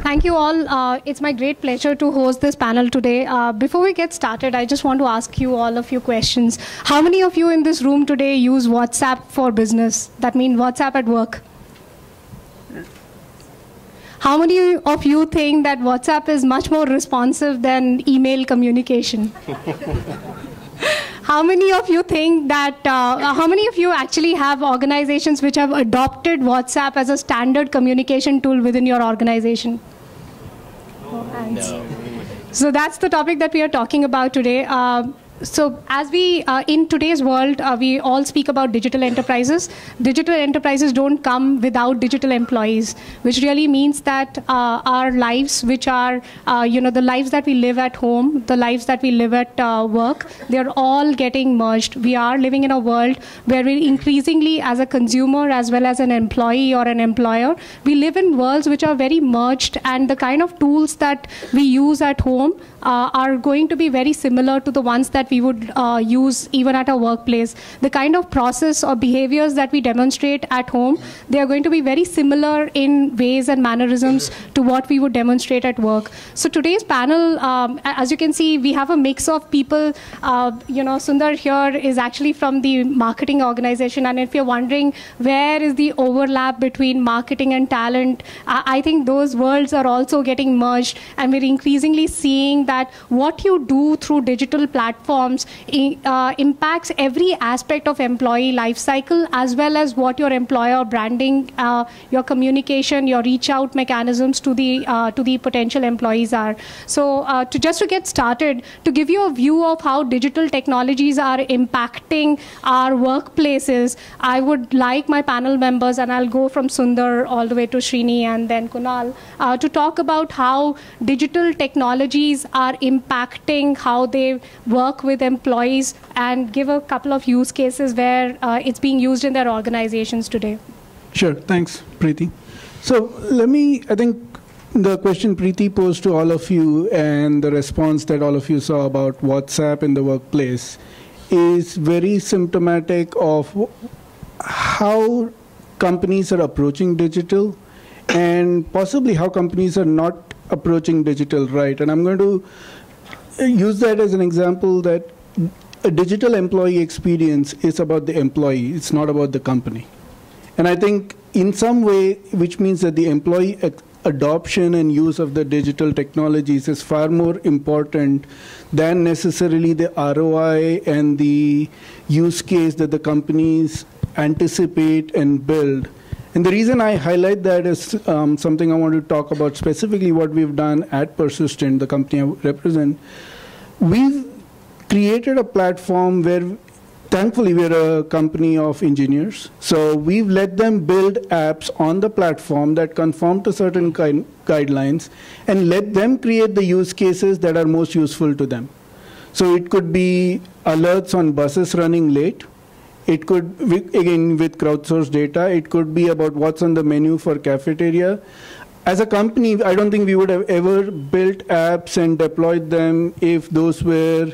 Thank you all. It's my great pleasure to host this panel today. Before we get started, I just want to ask you all a few questions. How many of you in this room today use WhatsApp for business? That means WhatsApp at work. How many of you think that WhatsApp is much more responsive than email communication? How many of you think that, how many of you actually have organizations which have adopted WhatsApp as a standard communication tool within your organization? No. So that's the topic that we are talking about today. So as we, in today's world, we all speak about digital enterprises. Digital enterprises don't come without digital employees, which really means that our lives, which are, the lives that we live at home, the lives that we live at work, they're all getting merged. We are living in a world where we increasingly, as a consumer, as well as an employee or an employer, we live in worlds which are very merged, and the kind of tools that we use at home are going to be very similar to the ones that we would use even at our workplace. The kind of process or behaviors that we demonstrate at home, they are going to be very similar in ways and mannerisms to what we would demonstrate at work. So today's panel, as you can see, we have a mix of people. Sundar here is actually from the marketing organization, and if you're wondering where is the overlap between marketing and talent, I think those worlds are also getting merged, and we're increasingly seeing that what you do through digital platforms impacts every aspect of employee life cycle, as well as what your employer branding, your communication, your reach out mechanisms to the potential employees are. So to get started, to give you a view of how digital technologies are impacting our workplaces, I would like my panel members, and I'll go from Sundar all the way to Srini and then Kunal, to talk about how digital technologies are impacting how they work with employees, and give a couple of use cases where it's being used in their organizations today. Sure, thanks, Preeti. So I think the question Preeti posed to all of you and the response that all of you saw about WhatsApp in the workplace is very symptomatic of how companies are approaching digital, and possibly how companies are not approaching digital right. And I'm going to use that as an example that a digital employee experience is about the employee. It's not about the company. And I think in some way, which means that the employee adoption and use of the digital technologies is far more important than necessarily the ROI and the use case that the companies anticipate and build. And the reason I highlight that is something I want to talk about specifically what we've done at Persistent, the company I represent. We've created a platform where, thankfully, we're a company of engineers. So we've let them build apps on the platform that conform to certain guidelines, and let them create the use cases that are most useful to them. So it could be alerts on buses running late. It could, again, with crowdsourced data, it could be about what's on the menu for cafeteria. As a company, I don't think we would have ever built apps and deployed them if those were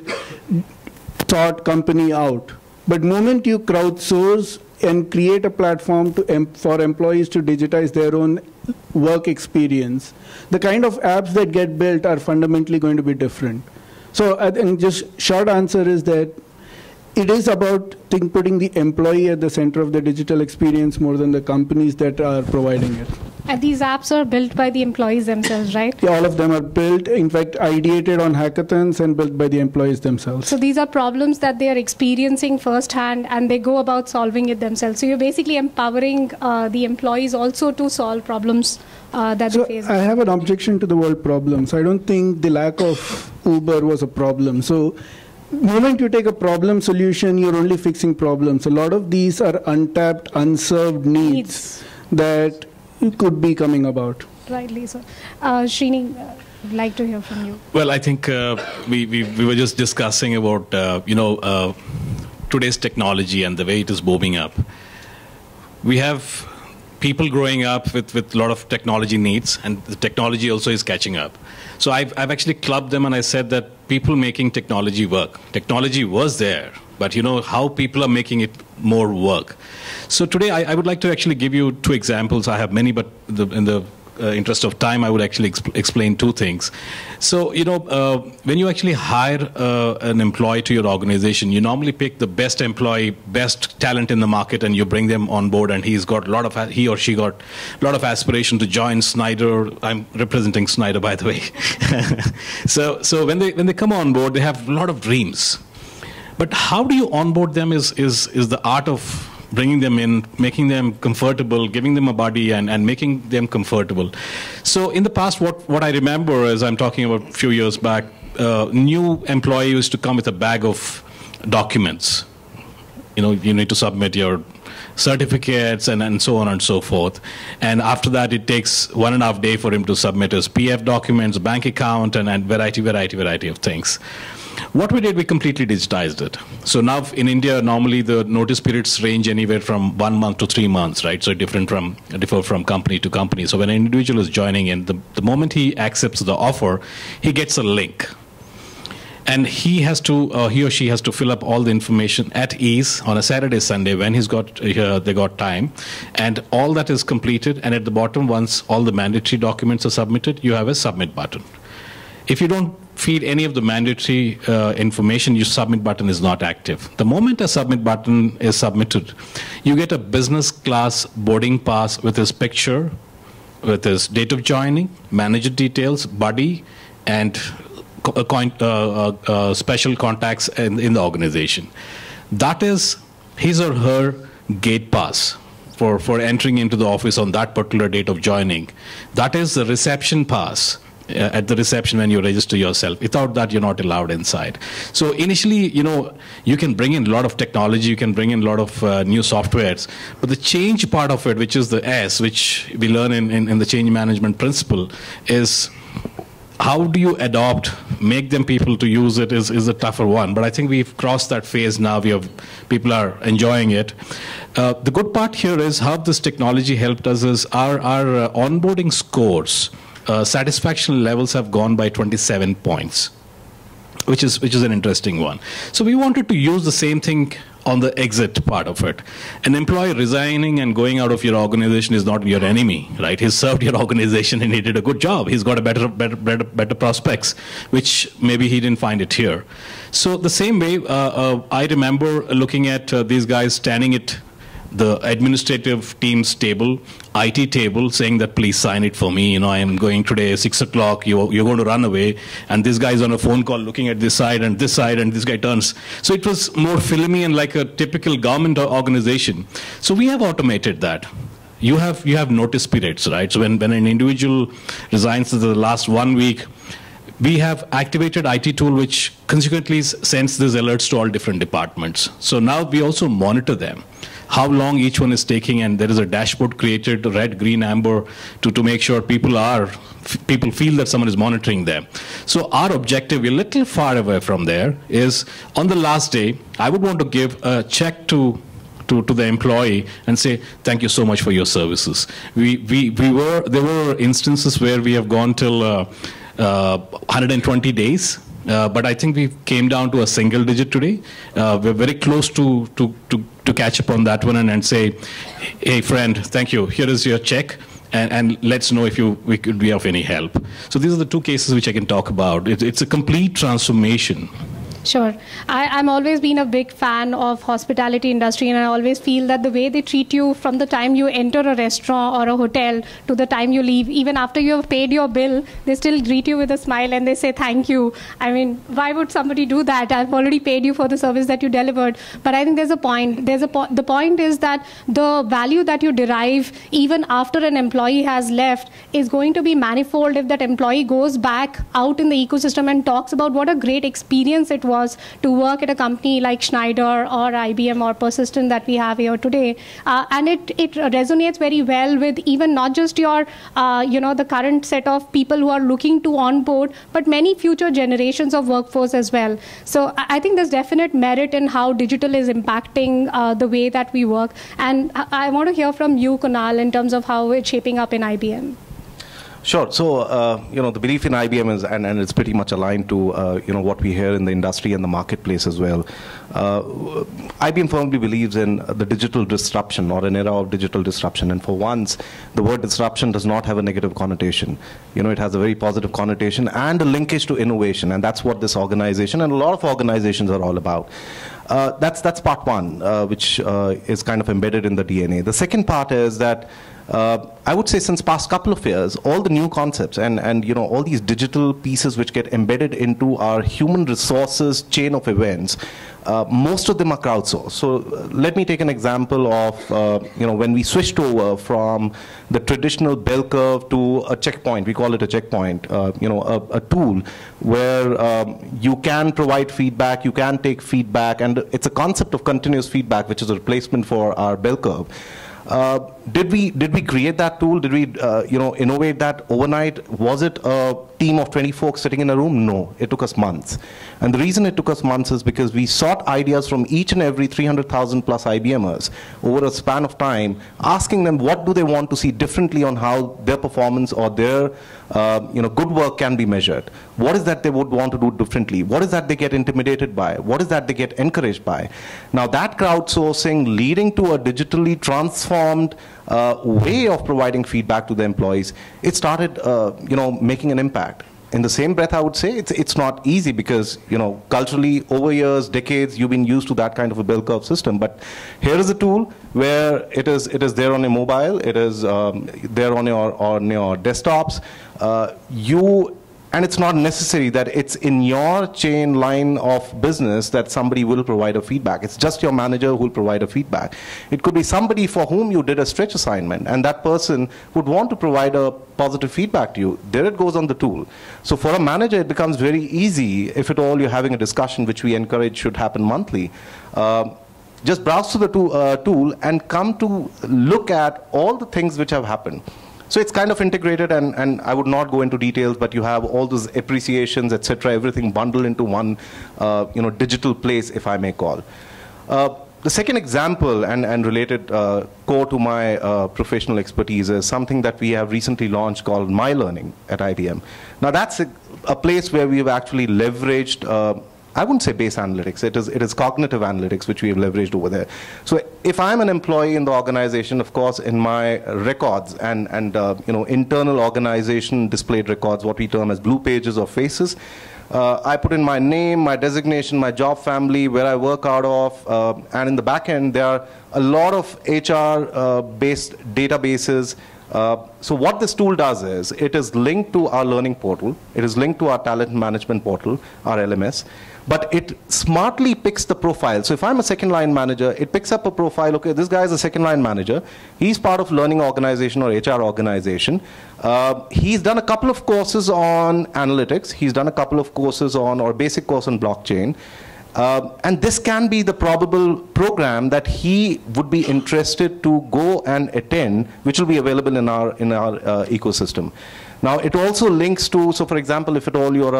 thought company out. But the moment you crowdsource and create a platform for employees to digitize their own work experience, the kind of apps that get built are fundamentally going to be different. So I think just short answer is that it is about putting the employee at the center of the digital experience more than the companies that are providing it. And these apps are built by the employees themselves, right? Yeah, all of them are built, in fact, ideated on hackathons and built by the employees themselves. So these are problems that they are experiencing firsthand, and they go about solving it themselves. So you're basically empowering the employees also to solve problems that they face. I have an objection to the word problems. I don't think the lack of Uber was a problem. So the moment you take a problem solution, you're only fixing problems. A lot of these are untapped, unserved needs that could be coming about. Rightly so. Srini, I'd like to hear from you. Well, I think we were just discussing about, today's technology and the way it is booming up. We have people growing up with a lot of technology needs, and the technology also is catching up. So I've actually clubbed them, and I said that people making technology work. Technology was there, but how people are making it more work. So today I would like to actually give you two examples. I have many, but in the interest of time, I would actually explain two things. So, when you actually hire an employee to your organization, you normally pick the best employee, best talent in the market, and you bring them on board. And he or she got a lot of aspiration to join Schneider. I'm representing Schneider, by the way. So when they come on board, they have a lot of dreams. But how do you onboard them is the art of bringing them in, making them comfortable, giving them a buddy, and making them comfortable. So in the past, what I remember is, I'm talking about a few years back, new employee used to come with a bag of documents. You need to submit your certificates and so on and so forth. And after that, it takes 1.5 days for him to submit his PF documents, bank account, and variety of things. What we did, we completely digitized it. So now in India, normally the notice periods range anywhere from 1 month to 3 months, right? So differ from company to company. So when an individual is joining in, the moment he accepts the offer, he gets a link. And he or she has to fill up all the information at ease on a Saturday, Sunday when they got time, and all that is completed. And at the bottom, once all the mandatory documents are submitted, you have a submit button. If you don't feed any of the mandatory information, your submit button is not active. The moment a submit button is submitted, you get a business class boarding pass with his picture, with his date of joining, manager details, buddy, and special contacts in the organization. That is his or her gate pass for entering into the office on that particular date of joining. That is the reception pass at the reception when you register yourself. Without that, you're not allowed inside. So initially, you can bring in a lot of technology, you can bring in a lot of new softwares, but the change part of it, which is the S, which we learn in the change management principle, is how do you make them people to use it is a tougher one. But I think we've crossed that phase now. People are enjoying it. The good part here is how this technology helped us is our onboarding scores, satisfaction levels have gone by 27 points, which is an interesting one. So we wanted to use the same thing on the exit part of it. An employee resigning and going out of your organization is not your enemy, right? He's served your organization and he did a good job. He's got a better prospects, which maybe he didn't find it here. So the same way, I remember looking at these guys standing at the administrative team's table, IT table, saying that please sign it for me. I am going today 6 o'clock. You're going to run away, and this guy's on a phone call looking at this side, and this guy turns. So it was more filmy and like a typical government organization. So we have automated that. You have notice periods, right? So when an individual resigns in the last 1 week, we have activated IT tool which consequently sends these alerts to all different departments. So now we also monitor them, how long each one is taking, and there is a dashboard created, red, green, amber, to make sure people feel that someone is monitoring them. So our objective, we're a little far away from there, is on the last day, I would want to give a check to the employee and say, thank you so much for your services. There were instances where we have gone till 120 days. But I think we came down to a single digit today. We're very close to catch up on that one and say, hey friend, thank you. Here is your check, and let's know if we could be of any help. So these are the two cases which I can talk about. It's a complete transformation. Sure. I'm always been a big fan of hospitality industry, and I always feel that the way they treat you from the time you enter a restaurant or a hotel to the time you leave, even after you have paid your bill, they still greet you with a smile and they say thank you. I mean, why would somebody do that? I've already paid you for the service that you delivered. But I think there's a point. The point is that the value that you derive even after an employee has left is going to be manifold if that employee goes back out in the ecosystem and talks about what a great experience it was to work at a company like Schneider or IBM or Persistent that we have here today. And it resonates very well with even not just your, the current set of people who are looking to onboard, but many future generations of workforce as well. So I think there's definite merit in how digital is impacting the way that we work. And I want to hear from you, Kunal, in terms of how it's shaping up in IBM. Sure. So, the belief in IBM is, and it's pretty much aligned to, what we hear in the industry and the marketplace as well. IBM firmly believes in the digital disruption, or an era of digital disruption. And for once, the word disruption does not have a negative connotation. It has a very positive connotation and a linkage to innovation. And that's what this organization and a lot of organizations are all about. That's part one, which is kind of embedded in the DNA. The second part is that I would say since past couple of years, all the new concepts and all these digital pieces which get embedded into our human resources chain of events, most of them are crowdsourced. So let me take an example of when we switched over from the traditional bell curve to a checkpoint. We call it a checkpoint, a tool where you can provide feedback, you can take feedback, and it's a concept of continuous feedback, which is a replacement for our bell curve. Did we create that tool? Did we innovate that overnight? Was it a team of 20 folks sitting in a room? No, it took us months. And the reason it took us months is because we sought ideas from each and every 300,000 plus IBMers over a span of time, asking them what do they want to see differently on how their performance or their good work can be measured. What is that they would want to do differently? What is that they get intimidated by? What is that they get encouraged by? Now that crowdsourcing leading to a digitally transformed way of providing feedback to the employees, it started making an impact. In the same breath, I would say it's not easy because culturally over years, decades, you've been used to that kind of a bell curve system. But here is a tool where it is there on your mobile, it is there on your desktops. And it's not necessary that it's in your chain line of business that somebody will provide a feedback. It's just your manager who will provide a feedback. It could be somebody for whom you did a stretch assignment, and that person would want to provide a positive feedback to you. There it goes on the tool. So for a manager, it becomes very easy, if at all you're having a discussion, which we encourage should happen monthly. Just browse to the tool and come to look at all the things which have happened. So it's kind of integrated, and I would not go into details, but you have all those appreciations, etc., everything bundled into one digital place, if I may call. The second example, and related core to my professional expertise, is something that we have recently launched called My Learning at IBM. Now that's a place where we've actually leveraged I wouldn't say base analytics. It is cognitive analytics, which we have leveraged over there. So if I'm an employee in the organization, of course, in my records and internal organization displayed records, what we term as blue pages or faces, I put in my name, my designation, my job family, where I work out of, and in the back end, there are a lot of HR-based databases. So what this tool does is, it is linked to our learning portal, it is linked to our talent management portal, our LMS, but it smartly picks the profile. So if I'm a second line manager, it picks up a profile, okay, this guy is a second line manager, he's part of learning organization or HR organization, he's done a couple of courses on analytics, he's done a couple of courses on, or basic course on blockchain, and this can be the probable program that he would be interested to go and attend, which will be available in our ecosystem. Now it also links to, so for example, if at all you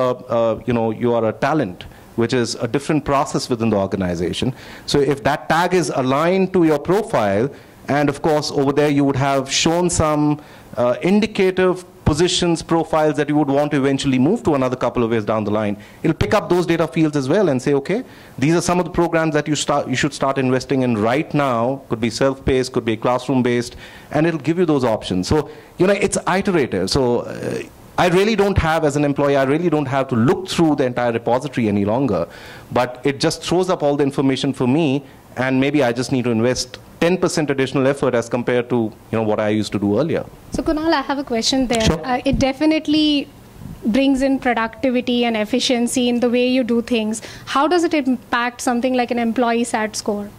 are a talent, which is a different process within the organization. So if that tag is aligned to your profile, and of course over there you would have shown some indicative positions, profiles that you would want to eventually move to another couple of years down the line, it'll pick up those data fields as well and say, okay, these are some of the programs that you should start investing in right now. Could be self-paced, could be classroom-based, and it'll give you those options. So, it's iterative. So I really don't have, as an employee, I really don't have to look through the entire repository any longer, but it just throws up all the information for me, and maybe I just need to invest 10% additional effort as compared to what I used to do earlier. So Kunal, I have a question there. Sure. It definitely brings in productivity and efficiency in the way you do things. How does it impact something like an employee SAT score?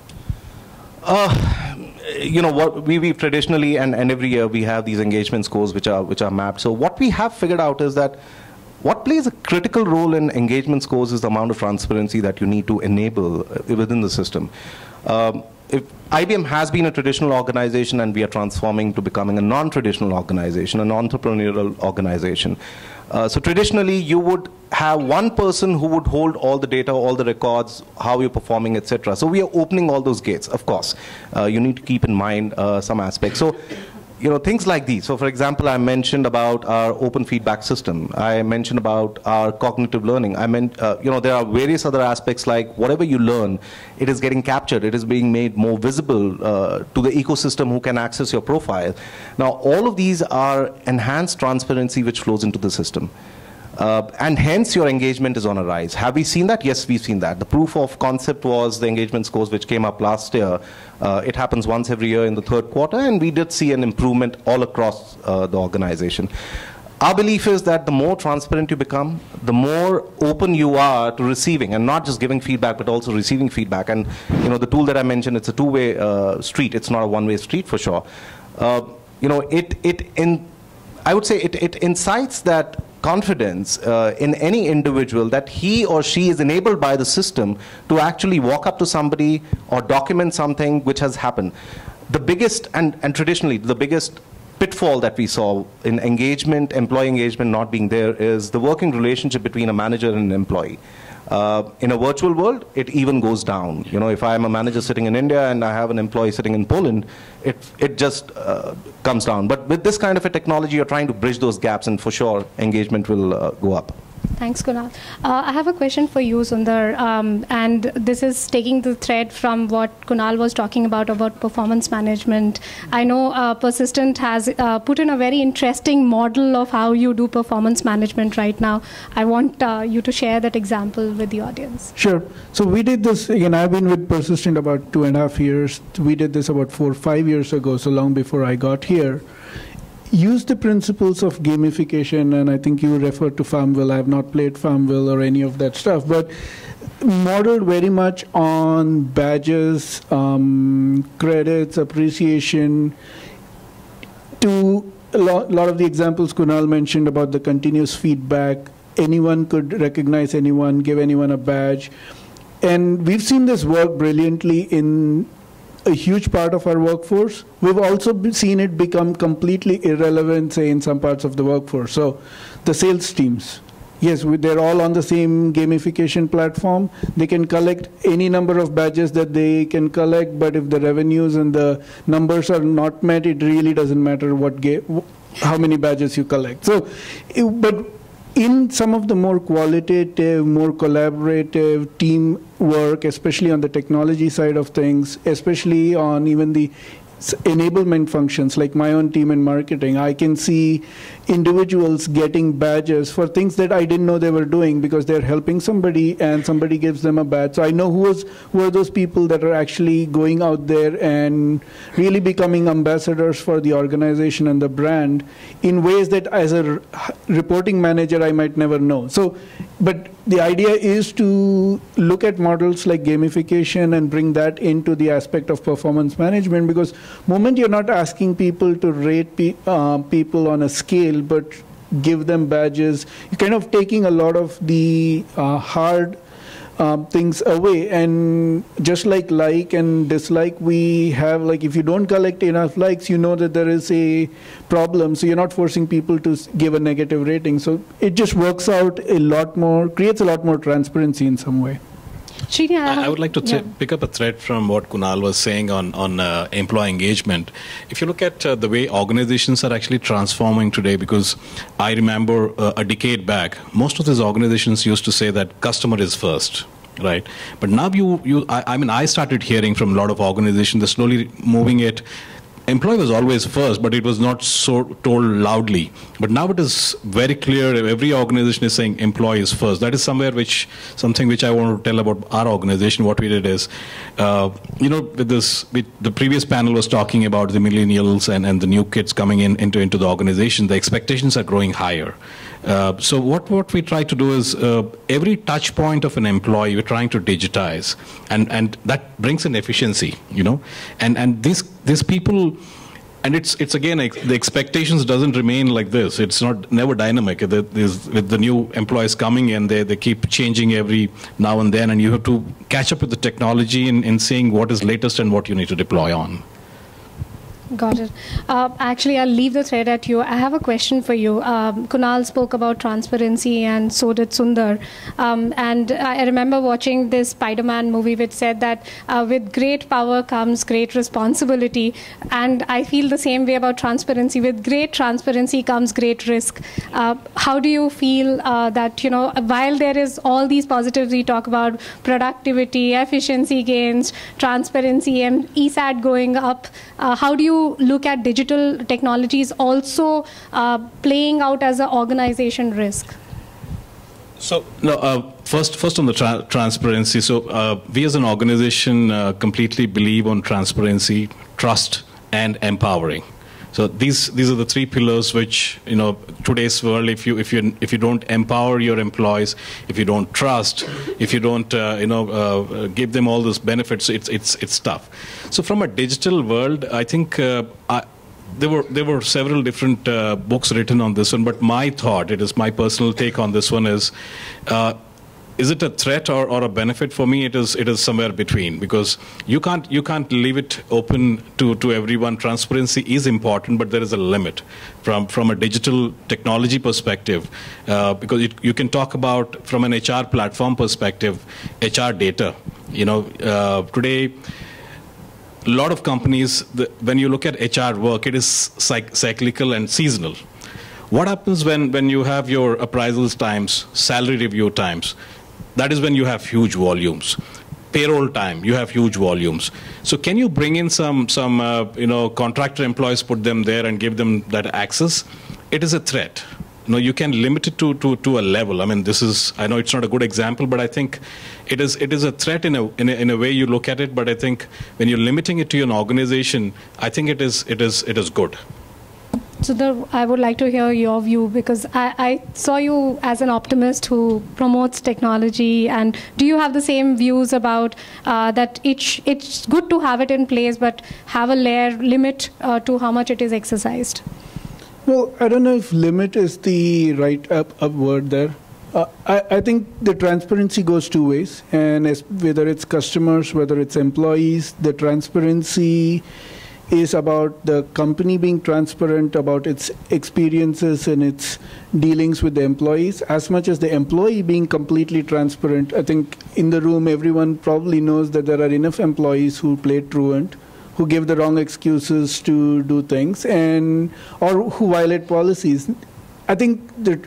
What we traditionally and every year we have these engagement scores which are mapped. So what we have figured out is that what plays a critical role in engagement scores is the amount of transparency that you need to enable within the system. If IBM has been a traditional organization and we are transforming to becoming a non-traditional organization, an entrepreneurial organization. So traditionally, you would have one person who would hold all the data, all the records, how you're performing, etc. So we are opening all those gates, of course. You need to keep in mind some aspects. So, things like these. So, for example, I mentioned about our open feedback system. I mentioned about our cognitive learning. I meant, there are various other aspects like whatever you learn, it is getting captured. It is being made more visible to the ecosystem who can access your profile. Now, all of these are enhanced transparency which flows into the system. And hence your engagement is on a rise. Have we seen that? Yes, we've seen that. The proof of concept was the engagement scores which came up last year. It happens once every year in the third quarter, and we did see an improvement all across the organization. Our belief is that the more transparent you become, the more open you are to receiving, and not just giving feedback, but also receiving feedback. And the tool that I mentioned, it's a two-way street. It's not a one-way street for sure. I would say it incites that confidence in any individual that he or she is enabled by the system to actually walk up to somebody or document something which has happened. The biggest, and traditionally, the biggest pitfall that we saw in engagement, employee engagement not being there, is the working relationship between a manager and an employee. In a virtual world, it even goes down. If I'm a manager sitting in India and I have an employee sitting in Poland, it just comes down. But with this kind of a technology, you're trying to bridge those gaps, and for sure, engagement will go up. Thanks, Kunal. I have a question for you, Sundar, and this is taking the thread from what Kunal was talking about performance management. I know Persistent has put in a very interesting model of how you do performance management right now. I want you to share that example with the audience. Sure. So we did this, again, I've been with Persistent about 2.5 years. We did this about 4 or 5 years ago, so long before I got here. Use the principles of gamification, and I think you referred to Farmville. I have not played Farmville or any of that stuff, but modeled very much on badges, credits, appreciation. To a lot of the examples Kunal mentioned about the continuous feedback, anyone could recognize anyone, give anyone a badge. And we've seen this work brilliantly in a huge part of our workforce. We've also seen it become completely irrelevant, say, in some parts of the workforce. So the sales teams, yes, they're all on the same gamification platform. They can collect any number of badges that they can collect, but if the revenues and the numbers are not met, it really doesn't matter how many badges you collect. So, but in some of the more qualitative, more collaborative team work, especially on the technology side of things, especially on even the enablement functions, like my own team in marketing, I can see individuals getting badges for things that I didn't know they were doing because they're helping somebody and somebody gives them a badge. So I know who are those people that are actually going out there and really becoming ambassadors for the organization and the brand in ways that as a reporting manager I might never know. So, but the idea is to look at models like gamification and bring that into the aspect of performance management, because moment you're not asking people to rate people on a scale, but give them badges, you're kind of taking a lot of the hard things away. And just like and dislike, we have, like, if you don't collect enough likes, you know that there is a problem, so you're not forcing people to give a negative rating. So it just works out a lot more, creates a lot more transparency in some way. Srini, I would like to pick up a thread from what Kunal was saying on employee engagement. If you look at the way organizations are actually transforming today, because I remember a decade back, most of these organizations used to say that customer is first, right? But now I started hearing from a lot of organizations, they're slowly moving it. Employee was always first, but it was not so told loudly. But now it is very clear. Every organization is saying employee is first. That is something which I want to tell about our organization. What we did is, the previous panel was talking about the millennials and the new kids coming into the organization. The expectations are growing higher. So what we try to do is every touch point of an employee we're trying to digitize, and that brings in efficiency, and these people, and it's again the expectations doesn't remain like this. It's never dynamic. With the new employees coming in, they keep changing every now and then, and you have to catch up with the technology in seeing what is latest and what you need to deploy on. Got it. Actually, I'll leave the thread at you. I have a question for you. Kunal spoke about transparency, and so did Sundar. And I remember watching this Spider-Man movie, which said that with great power comes great responsibility. And I feel the same way about transparency. With great transparency comes great risk. How do you feel that, while there is all these positives we talk about, productivity, efficiency gains, transparency, and ESAT going up, how do you look at digital technologies also playing out as an organization risk? So, no, first on the transparency. So, we as an organization completely believe on transparency, trust, and empowering. So these are the three pillars which, today's world, if you don't empower your employees, if you don't trust, if you don't give them all those benefits, it's tough. So from a digital world, I think there were several different books written on this one, but my thought, it is my personal take on this one is it a threat or a benefit? For me, it is somewhere between, because you can't leave it open to everyone. Transparency is important, but there is a limit from a digital technology perspective, because you can talk about from an HR platform perspective, HR data. Today, a lot of companies, when you look at HR work, it is cyclical and seasonal. What happens when you have your appraisals times, salary review times? That is when you have huge volumes. Payroll time, you have huge volumes. So can you bring in some contractor employees, put them there and give them that access? It is a threat. You can limit it to a level. I mean, I know it's not a good example, but I think it is a threat in a way you look at it. But I think when you're limiting it to an organization, I think it is good. So I would like to hear your view, because I saw you as an optimist who promotes technology. And do you have the same views about that it's good to have it in place, but have a limit to how much it is exercised? Well, I don't know if limit is the right word there. I think the transparency goes two ways, and whether it's customers, whether it's employees, the transparency is about the company being transparent about its experiences and its dealings with the employees, as much as the employee being completely transparent. I think in the room, everyone probably knows that there are enough employees who play truant, who give the wrong excuses to do things, or who violate policies. I think that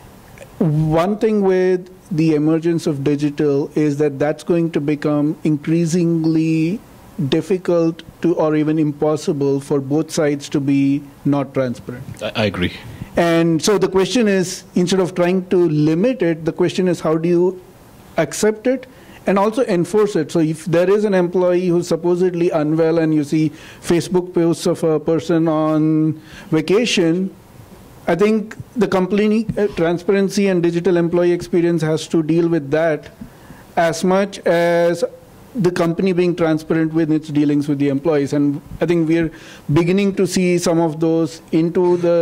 one thing with the emergence of digital is that that's going to become increasingly difficult to, or even impossible for both sides to be not transparent. I agree. And so the question is, instead of trying to limit it, the question is how do you accept it and also enforce it? So if there is an employee who's supposedly unwell and you see Facebook posts of a person on vacation, I think the company transparency and digital employee experience has to deal with that as much as the company being transparent with its dealings with the employees. And I think we're beginning to see some of those in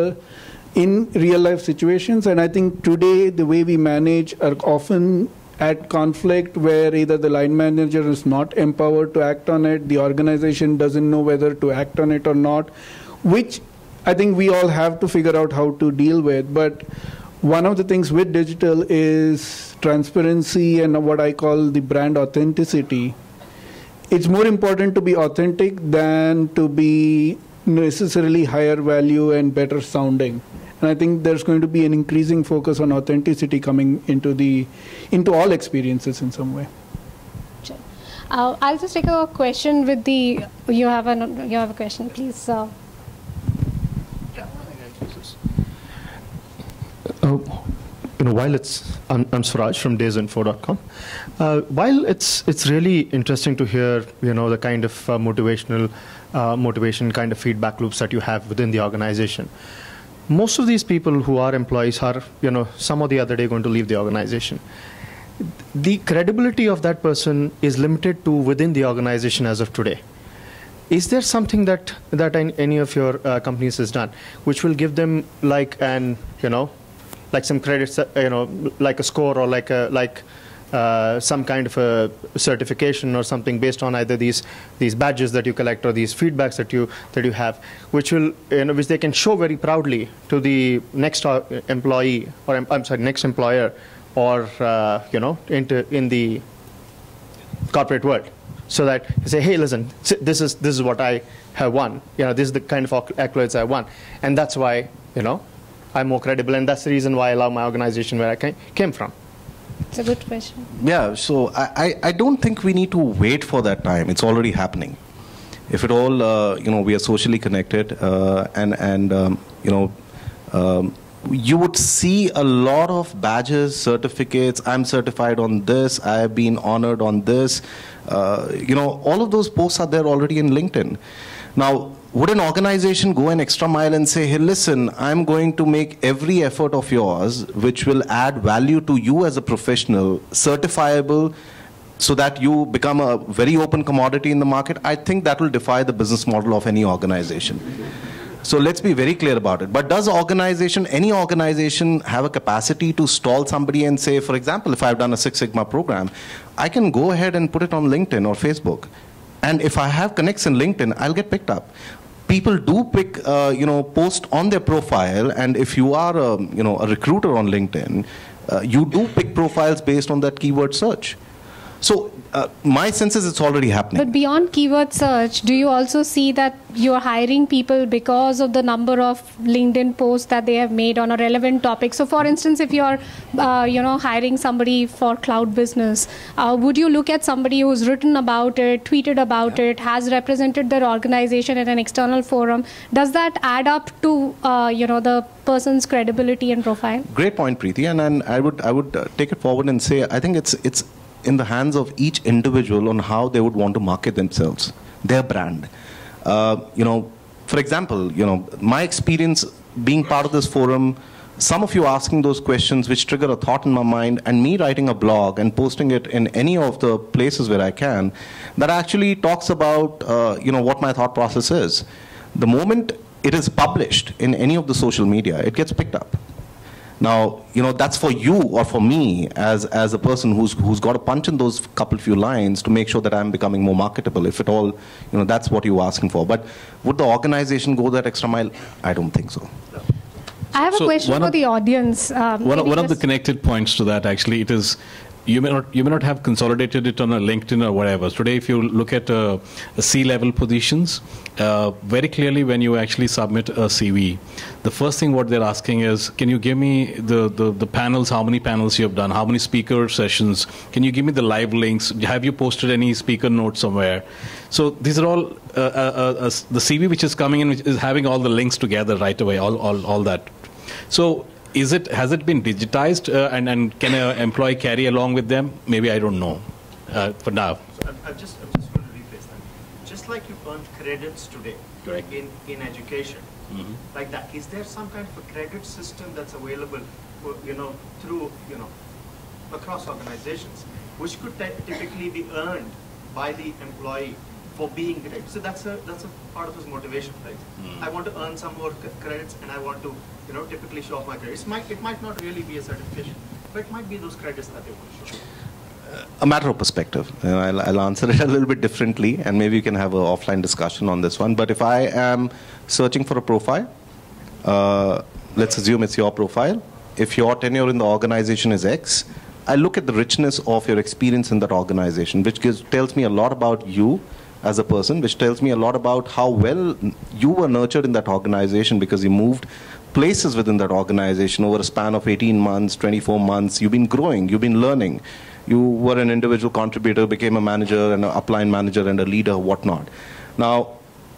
real life situations. And I think today the way we manage are often at conflict, where either the line manager is not empowered to act on it, the organization doesn't know whether to act on it or not, which I think we all have to figure out how to deal with. But one of the things with digital is transparency and what I call the brand authenticity. It's more important to be authentic than to be necessarily higher value and better sounding. And I think there's going to be an increasing focus on authenticity coming into all experiences in some way. Sure. I'll just take a question with you have a question, please. While I'm Suraj from daysinfo.com. While it's really interesting to hear, the kind of motivation kind of feedback loops that you have within the organization. Most of these people who are employees are, some or the other day going to leave the organization. The credibility of that person is limited to within the organization as of today. Is there something that any of your companies has done which will give them like some credits, like a score or like some kind of a certification or something based on either these badges that you collect or these feedbacks that you have, which will which they can show very proudly to the next employee, or I'm sorry, next employer, or in the corporate world, so that you say, hey, listen, this is what I have won. This is the kind of accolades I won, and that's why I'm more credible, and that's the reason why I love my organization where I came from. It's a good question. Yeah, so I don't think we need to wait for that time. It's already happening. If at all, we are socially connected, you would see a lot of badges, certificates. I'm certified on this. I have been honored on this. All of those posts are there already in LinkedIn. Now, would an organization go an extra mile and say, hey, listen, I'm going to make every effort of yours which will add value to you as a professional, certifiable, so that you become a very open commodity in the market? I think that will defy the business model of any organization. So let's be very clear about it. But does any organization have a capacity to stall somebody and say, for example, if I've done a Six Sigma program, I can go ahead and put it on LinkedIn or Facebook. And if I have connects in LinkedIn, I'll get picked up. People do pick, post on their profile, and if you are a recruiter on LinkedIn, you do pick profiles based on that keyword search. So my sense is it's already happening. But beyond keyword search, do you also see that you're hiring people because of the number of LinkedIn posts that they have made on a relevant topic? So for instance, if you're hiring somebody for cloud business, would you look at somebody who's written about it, tweeted about it, has represented their organization in an external forum? Does that add up to the person's credibility and profile? Great point, Preeti. And I would take it forward and say, I think it's in the hands of each individual on how they would want to market themselves, their brand. For example, my experience being part of this forum, some of you asking those questions which trigger a thought in my mind, and me writing a blog and posting it in any of the places where I can, that actually talks about what my thought process is. The moment it is published in any of the social media, it gets picked up. Now, that's for you or for me as a person who's got to punch in those few lines to make sure that I'm becoming more marketable, if at all, that's what you're asking for. But would the organization go that extra mile? I don't think so. I have a question for the audience. One of the connected points to that, actually, it is you may not have consolidated it on a LinkedIn or whatever. Today, if you look at C-level positions, very clearly when you actually submit a CV, the first thing what they're asking is, can you give me the panels, how many panels you have done, how many speaker sessions, can you give me the live links, have you posted any speaker notes somewhere? So these are all, the CV which is coming in, which is having all the links together right away, all that. So has it been digitized, and can an employee carry along with them? Maybe, I don't know, for now. So I'm just going to rephrase that. Just like you earn credits today in education, like that, is there some kind of a credit system that's available, through across organizations, which could typically be earned by the employee for being great? So that's a part of his motivation, right? I want to earn some more credits, and I want to typically show off my credits. It might not really be a certification, but it might be those credits that they want to show. A matter of perspective. I'll answer it a little bit differently, and maybe we can have an offline discussion on this one. But if I am searching for a profile, let's assume it's your profile. If your tenure in the organization is X, I look at the richness of your experience in that organization, which tells me a lot about you as a person, which tells me a lot about how well you were nurtured in that organization, because you moved places within that organization over a span of 18 months, 24 months. You've been growing, you've been learning. You were an individual contributor, became a manager and an upline manager and a leader, whatnot. Now,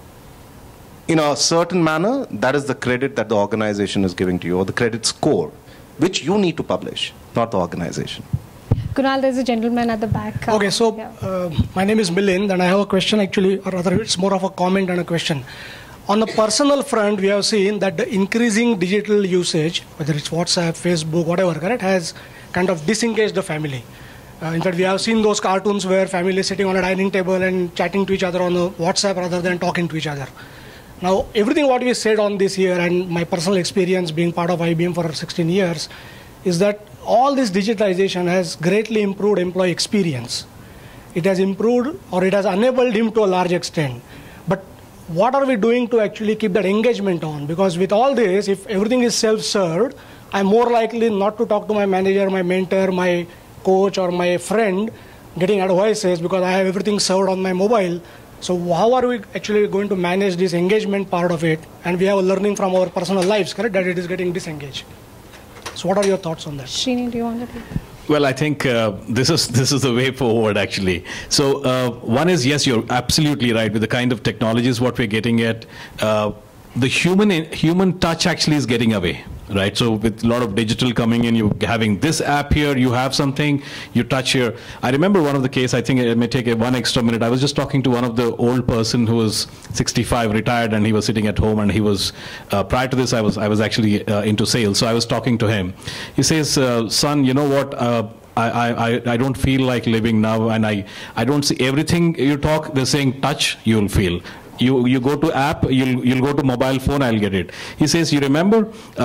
in a certain manner, that is the credit that the organization is giving to you, or the credit score, which you need to publish, not the organization. Kunal, there's a gentleman at the back. Okay, so my name is Milind, and I have a question actually, or rather it's more of a comment and a question. On the personal front, we have seen that the increasing digital usage, whether it's WhatsApp, Facebook, whatever, correct, has kind of disengaged the family. In fact, we have seen those cartoons where family is sitting on a dining table and chatting to each other on the WhatsApp rather than talking to each other. Now, everything what we said on this here, and my personal experience being part of IBM for 16 years, is that all this digitalization has greatly improved employee experience. It has improved or it has enabled him to a large extent. But what are we doing to actually keep that engagement on? Because with all this, if everything is self-served, I'm more likely not to talk to my manager, my mentor, my coach, or my friend getting advices because I have everything served on my mobile. So how are we actually going to manage this engagement part of it? And we have a learning from our personal lives, correct, that it is getting disengaged. So what are your thoughts on that? Srini, do you want to? Well, I think this is the way forward, actually. So one is, yes, you're absolutely right. With the kind of technologies what we're getting at, the human touch actually is getting away, right? So with a lot of digital coming in, you're having this app here, you have something, you touch here. I remember one of the case, I think it may take one extra minute. I was just talking to one of the old person who was 65, retired, and he was sitting at home, and he was, prior to this, I was actually into sales. So I was talking to him. He says, son, you know what? I don't feel like living now, and I don't see everything you talk, they're saying touch, you'll feel. You go to app, you'll go to mobile phone, I'll get it. He says, you remember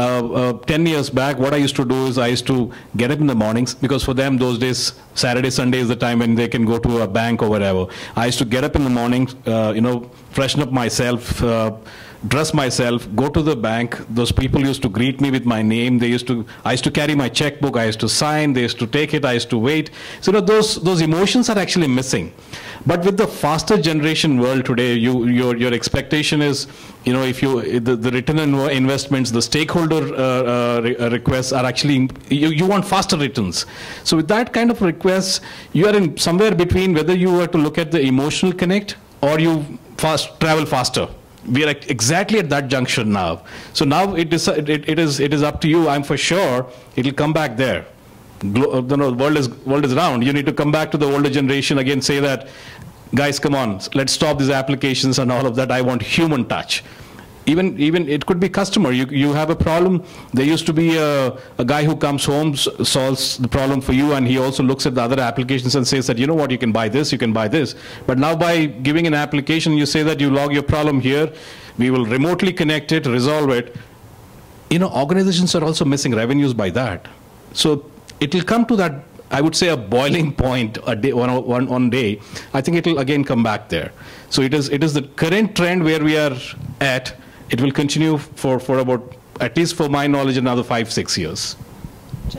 10 years back, what I used to do is I used to get up in the mornings, because for them those days, Saturday, Sunday is the time when they can go to a bank or whatever. I used to get up in the morning, freshen up myself, dress myself, go to the bank. Those people used to greet me with my name. I used to carry my checkbook. I used to sign. They used to take it. I used to wait. So those emotions are actually missing. But with the faster generation world today, your expectation is, if the return on investments, the stakeholder requests are actually, you want faster returns. So with that kind of requests, you are in somewhere between whether you were to look at the emotional connect or you travel faster. We are exactly at that junction now. So now it is up to you. I'm for sure it will come back there. The world is round. You need to come back to the older generation again. Say that, guys, come on, let's stop these applications and all of that. I want human touch. Even it could be customer. You have a problem. There used to be a guy who comes home, solves the problem for you, and he also looks at the other applications and says that, you know what, you can buy this, you can buy this. But now by giving an application, you say that you log your problem here, we will remotely connect it, resolve it. Organizations are also missing revenues by that. So it will come to that, I would say, a boiling point one day. I think it will again come back there. So it is the current trend where we are at. It will continue for about, at least for my knowledge, another 5-6 years. Sure.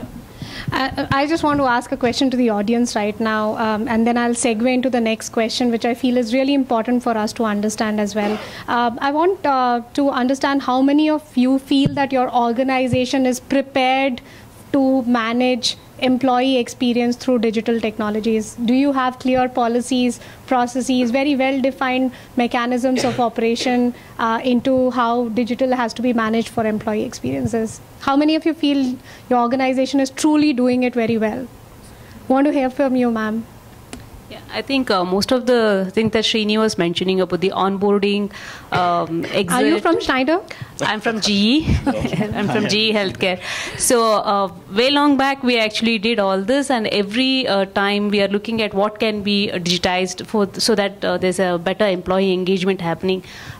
I just want to ask a question to the audience right now, and then I'll segue into the next question, which I feel is really important for us to understand as well. I want to understand how many of you feel that your organization is prepared to manage employee experience through digital technologies. Do you have clear policies, processes, very well-defined mechanisms of operation into how digital has to be managed for employee experiences? How many of you feel your organization is truly doing it very well? Want to hear from you, ma'am. Yeah, I think most of the things that Srini was mentioning about the onboarding, exit. Are you from Schneider? I'm from GE. I'm from GE Healthcare. So way long back, we actually did all this, and every time we are looking at what can be digitized so that there's a better employee engagement happening.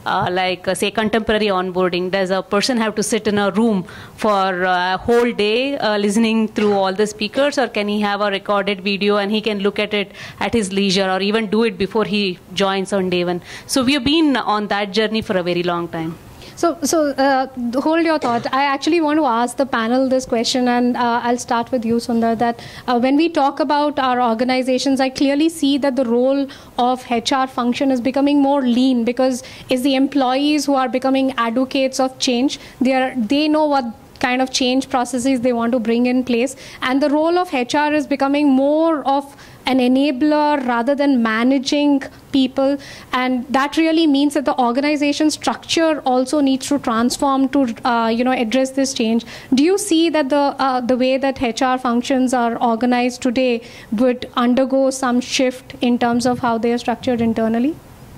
Say contemporary onboarding. Does a person have to sit in a room for a whole day listening through all the speakers, or can he have a recorded video and he can look at it at his leisure, or even do it before he joins on day one? So we have been on that journey for a very long time. So hold your thought. I actually want to ask the panel this question, and I'll start with you, Sundar, that when we talk about our organizations, I clearly see that the role of HR function is becoming more lean, because it's the employees who are becoming advocates of change. They know what kind of change processes they want to bring in place, and the role of HR is becoming more of an enabler rather than managing people, and that really means that the organization structure also needs to transform to address this change. Do you see that the way that HR functions are organized today would undergo some shift in terms of how they are structured internally?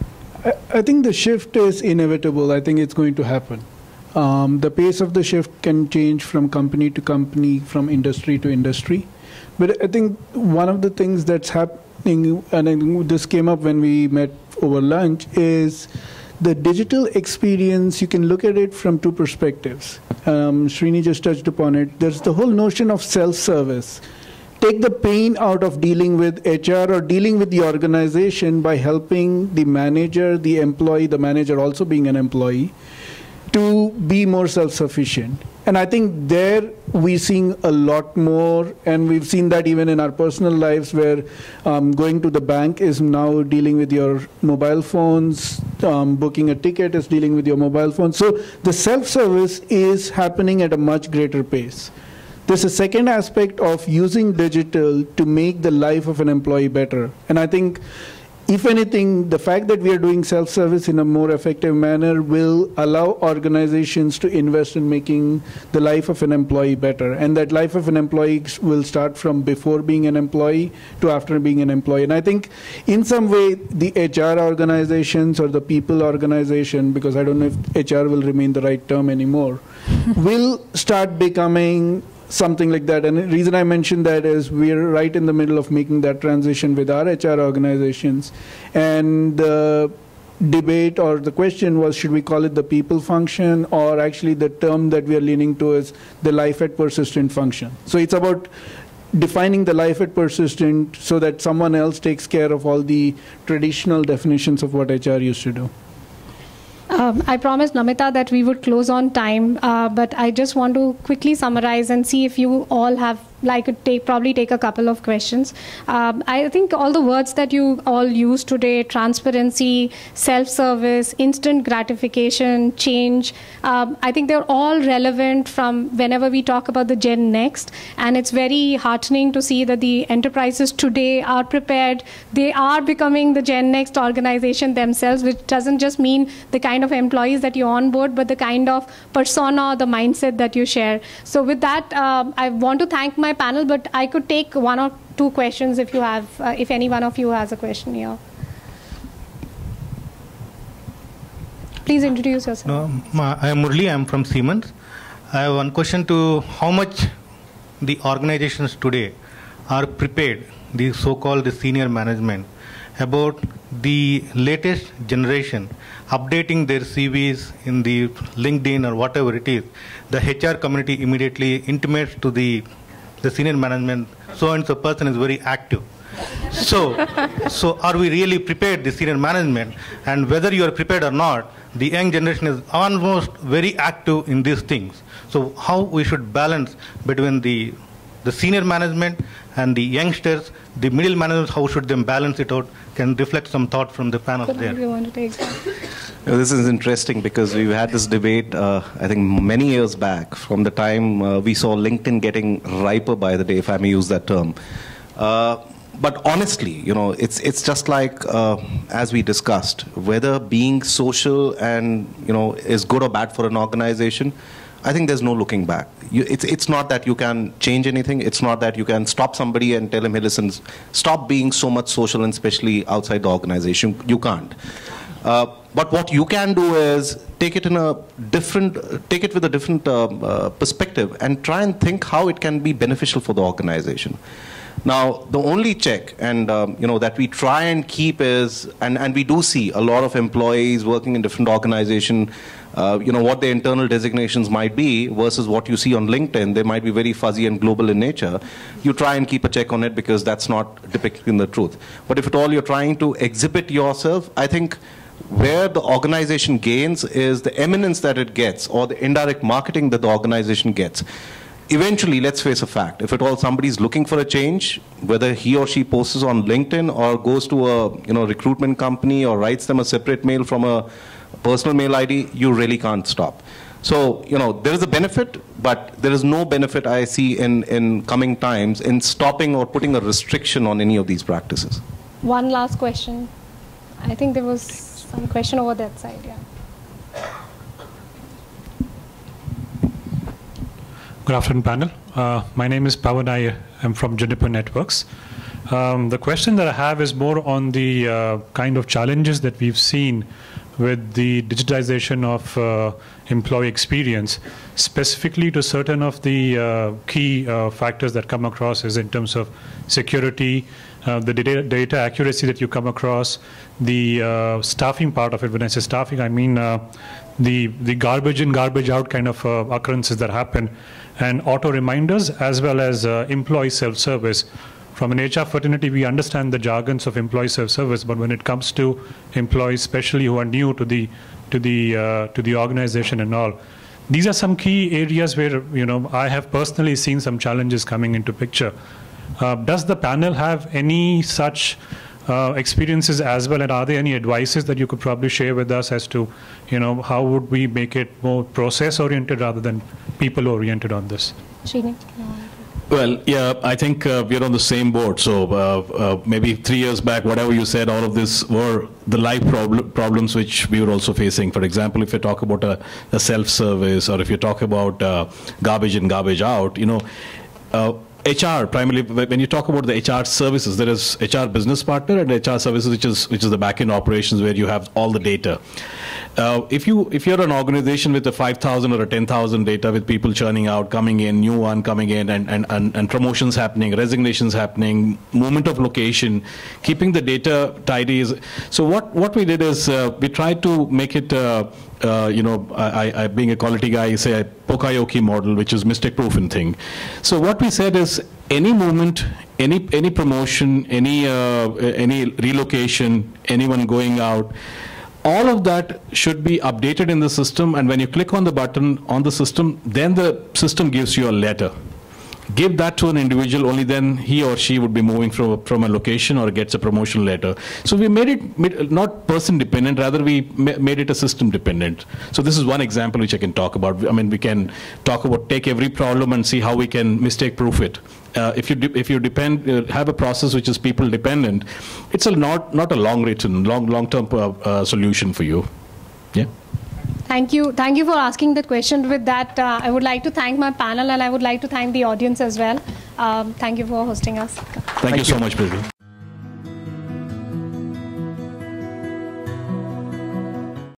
I think the shift is inevitable. I think it's going to happen. The pace of the shift can change from company to company, from industry to industry. But I think one of the things that's happening, and I think this came up when we met over lunch, is the digital experience. You can look at it from two perspectives. Srini just touched upon it. There's the whole notion of self-service. Take the pain out of dealing with HR or dealing with the organization by helping the manager, the employee, the manager also being an employee, to be more self-sufficient. And I think there we're seeing a lot more, and we've seen that even in our personal lives where going to the bank is now dealing with your mobile phones, booking a ticket is dealing with your mobile phone. So the self-service is happening at a much greater pace. There's a second aspect of using digital to make the life of an employee better. And I think, if anything, the fact that we are doing self-service in a more effective manner will allow organizations to invest in making the life of an employee better. And that life of an employee will start from before being an employee to after being an employee. And I think in some way, the HR organizations or the people organization, because I don't know if HR will remain the right term anymore, will start becoming something like that. And the reason I mentioned that is we're right in the middle of making that transition with our HR organizations. And the debate or the question was, should we call it the people function, or actually the term that we are leaning to is the life at persistent function. So it's about defining the life at persistent so that someone else takes care of all the traditional definitions of what HR used to do. I promised Namita that we would close on time, but I just want to quickly summarize and see if you all have probably take a couple of questions. I think all the words that you all used today, transparency, self-service, instant gratification, change, I think they're all relevant from whenever we talk about the Gen Next. And it's very heartening to see that the enterprises today are prepared. They are becoming the Gen Next organization themselves, which doesn't just mean the kind of employees that you onboard, but the kind of persona, the mindset that you share. So with that, I want to thank my panel, but I could take one or two questions if you have, if any one of you has a question here. Please introduce yourself. I am Murli. I am from Siemens. I have one question to how much the organizations today are prepared, the so-called the senior management, about the latest generation updating their CVs in the LinkedIn or whatever it is. The HR community immediately intimates to the senior management, so and so person is very active. So are we really prepared, the senior management? And whether you are prepared or not, the young generation is almost very active in these things. So how we should balance between the senior management and the youngsters, the middle management, how should them balance it out? Can reflect some thought from the panel there. You want to take that? This is interesting because we've had this debate, I think, many years back, from the time we saw LinkedIn getting riper by the day, if I may use that term. But honestly, you know, it's just like, as we discussed, whether being social and, you know, is good or bad for an organization, I think there's no looking back. It's not that you can change anything. It's not that you can stop somebody and tell him, hey, listen, stop being so much social, and especially outside the organization. You can't. But what you can do is take it with a different perspective and try and think how it can be beneficial for the organization. Now, the only check and that we try and keep is, and we do see a lot of employees working in different organizations, what their internal designations might be versus what you see on LinkedIn. They might be very fuzzy and global in nature. You try and keep a check on it because that's not depicting the truth. But if at all you're trying to exhibit yourself, I think where the organization gains is the eminence that it gets, or the indirect marketing that the organization gets. Eventually, let's face a fact, if at all somebody's looking for a change, whether he or she posts on LinkedIn or goes to a recruitment company or writes them a separate mail from a personal mail ID, you really can't stop. So, there is a benefit, but there is no benefit I see in coming times in stopping or putting a restriction on any of these practices. One last question. I think there was some question over that side, yeah. Good afternoon, panel. My name is Pawan Iyer. I'm from Juniper Networks. The question that I have is more on the kind of challenges that we've seen with the digitization of employee experience, specifically to certain of the key factors that come across is in terms of security, the data accuracy that you come across, the staffing part of it. When I say staffing, I mean the garbage in, garbage out kind of occurrences that happen, and auto reminders, as well as employee self-service. From an HR fraternity, we understand the jargons of employee self-service, but when it comes to employees, especially who are new to the organization and all, these are some key areas where I have personally seen some challenges coming into picture. Does the panel have any such experiences as well, and are there any advices that you could probably share with us as to how would we make it more process-oriented rather than people-oriented on this? Srini? Well, yeah, I think we're on the same boat. So maybe 3 years back, whatever you said, all of this were the live problems which we were also facing. For example, if you talk about a self-service, or if you talk about garbage in, garbage out, HR, primarily, when you talk about the HR services, there is HR business partner and HR services, which is the back-end operations where you have all the data. If you're an organization with a 5,000 or a 10,000 data with people churning out, coming in, new one coming in, and promotions happening, resignations happening, moment of location, keeping the data tidy. So what we did is we tried to make it, I being a quality guy, say a Pokayoki model, which is mistake-proofing thing. So what we said is any movement, any promotion, any relocation, anyone going out, all of that should be updated in the system, and when you click on the button on the system, then the system gives you a letter. Give that to an individual, only then he or she would be moving from a location or gets a promotion letter. So we made it not person dependent, rather we made it a system dependent. So this is one example which I can talk about. I mean, we can talk about, take every problem and see how we can mistake proof it. If you have a process which is people dependent, it's not a long-term solution for you. Yeah. Thank you for asking that question. With that, I would like to thank my panel, and I would like to thank the audience as well. Thank you for hosting us. Thank you so much, Preeti.